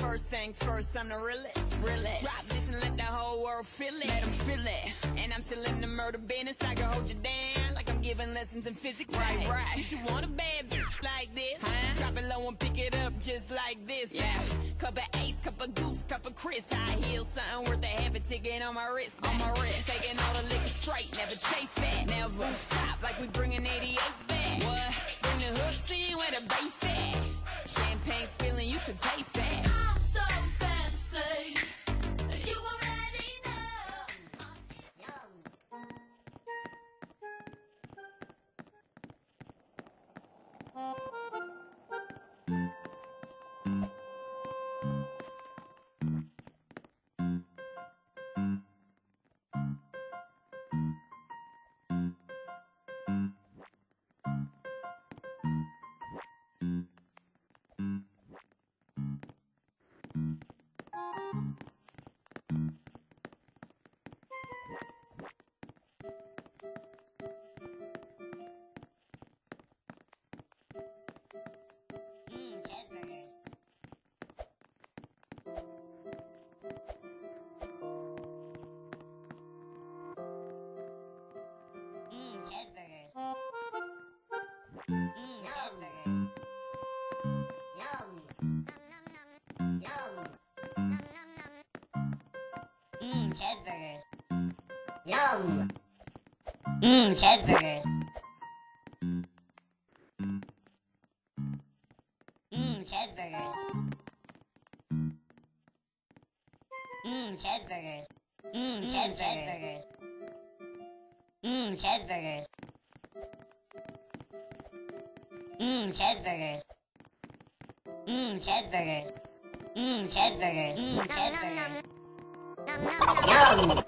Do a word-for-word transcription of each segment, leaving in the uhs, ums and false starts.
First things first, I'm the realest. realest. Drop this and let the whole world feel it. Let them feel it. And I'm still in the murder business. I can hold you down like I'm giving lessons in physics. Right, right. You should want a bad bitch like this. Huh? Drop it low and pick it up just like this. Yeah. Cup of ace, cup of goose, cup of Chris. High heels, something worth a half a ticket on my wrist. On my wrist. Taking all the liquor straight, never chase that. Never top like we bringing eighty-eight back. What? Bring the hooks in where the bass at. Champagne spilling, you should taste that. I'm so fancy. You already know. Yum. Yum. Mmm, cheeseburger. Mmm, cheeseburger. Mmm, cheeseburger. Mmm, cheeseburger. Mmm, cheeseburger. Mmm, cheeseburger. Mmm, cheeseburger. Mmm, cheeseburger. Mmm, cheeseburger. Yum.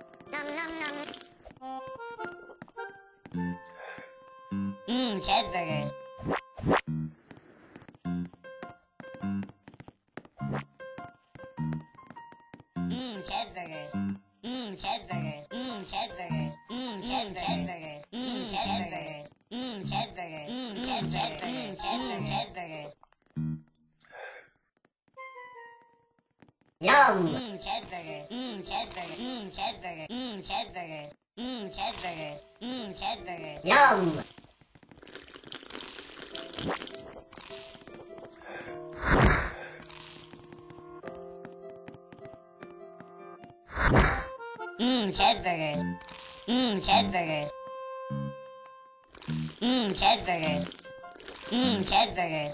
Mmm, cheeseburger. Mmm, cheeseburger. Mmm, cheeseburger. Mmm, cheeseburger. Mmm, cheeseburger. Mmm, cheeseburger. Mmm, cheeseburger. Mmm, cheeseburger. Mmm, cheeseburger. Yum. Mmm, cheeseburger. Mmm, cheeseburger. Mmm, cheeseburger. Mmm, cheeseburger. Mmm, cheeseburger. Mmm, cheeseburger. Yum. Mmm, cheeseburger. Mmm, cheeseburger. Mmm, cheeseburger. Mmm, cheeseburger.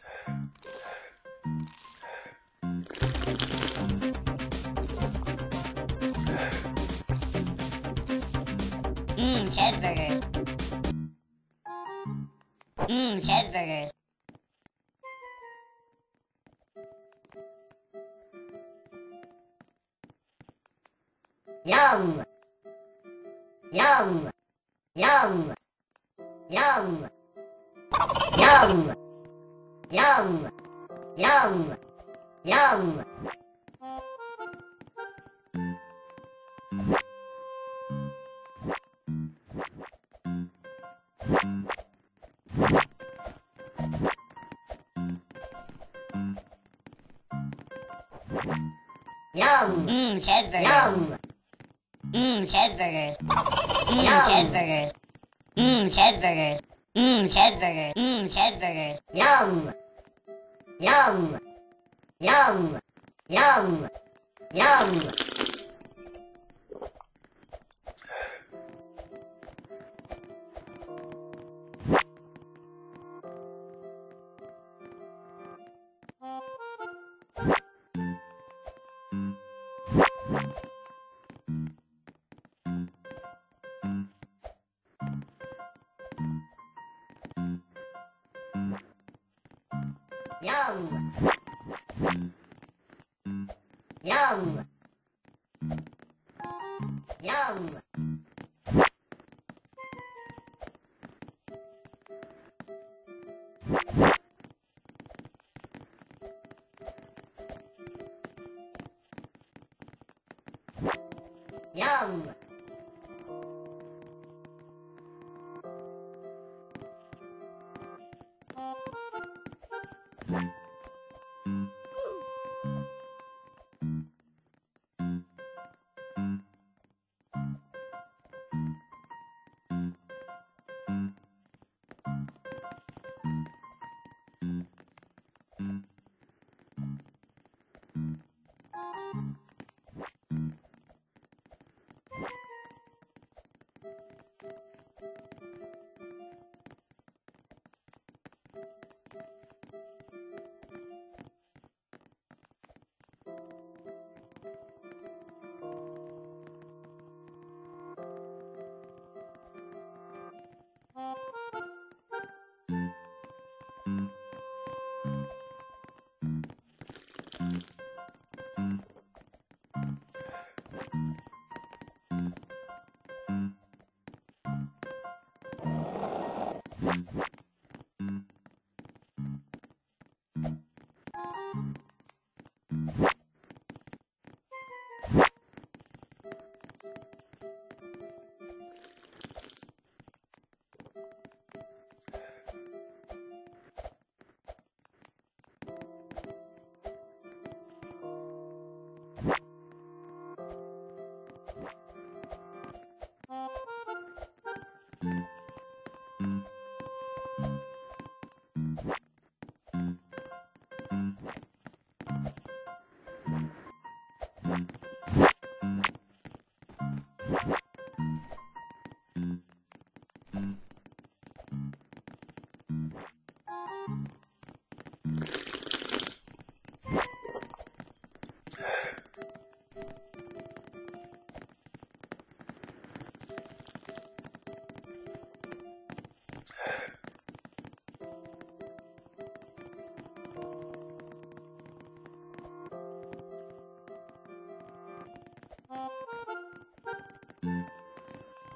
Mmm, cheeseburger. Mmm, cheeseburger. Yum. Yum. Yum. Yum. Yum. Yum. Yum. Yum. Yum. Mmm, cheeseburger. Yum. Mmm, cheeseburger. Mmm, cheeseburger. Mmm, cheeseburger. Mmm, cheeseburger. Mmm, cheeseburger. Yum. Yum. Yum. Yum. Yum. Yum. Yum. Yum. Yum.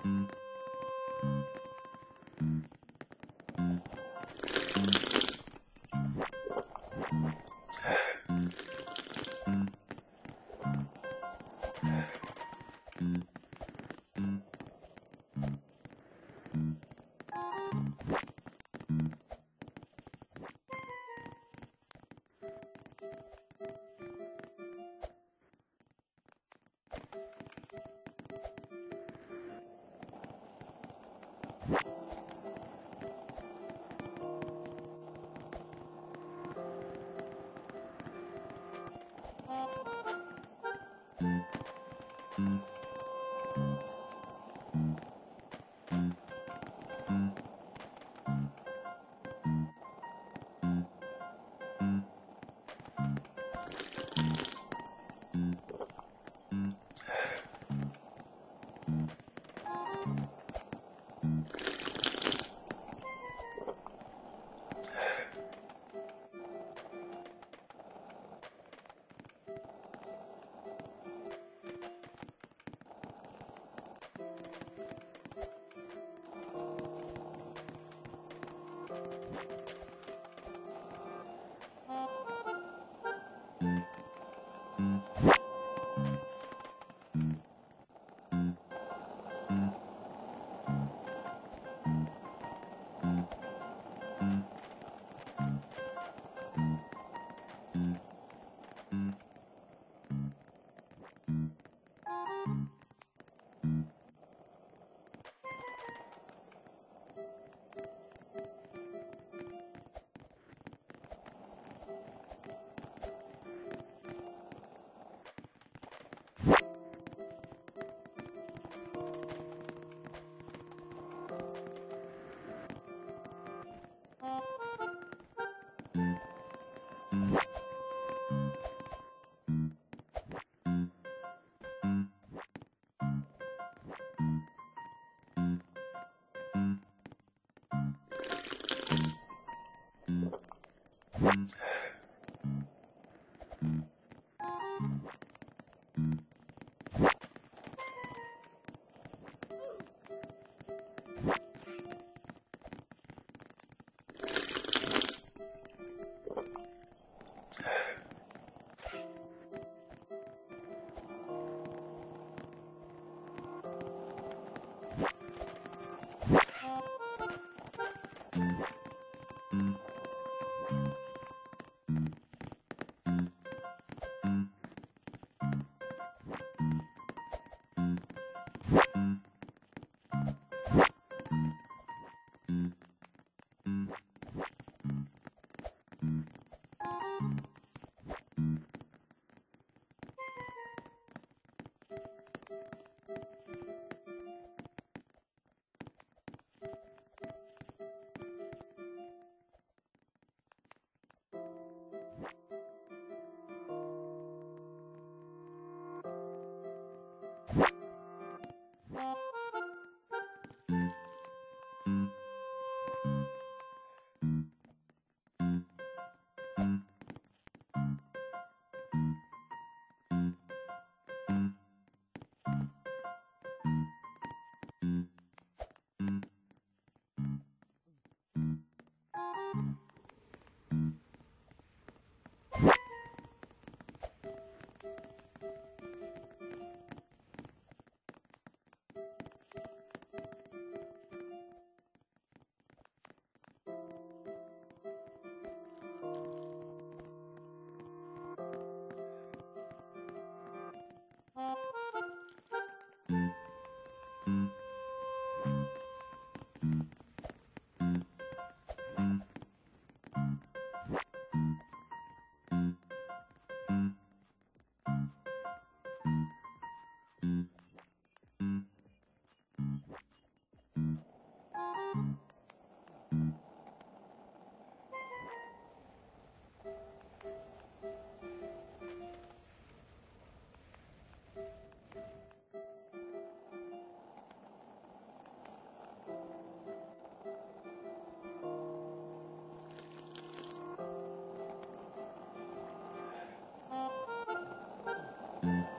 Mm-hmm.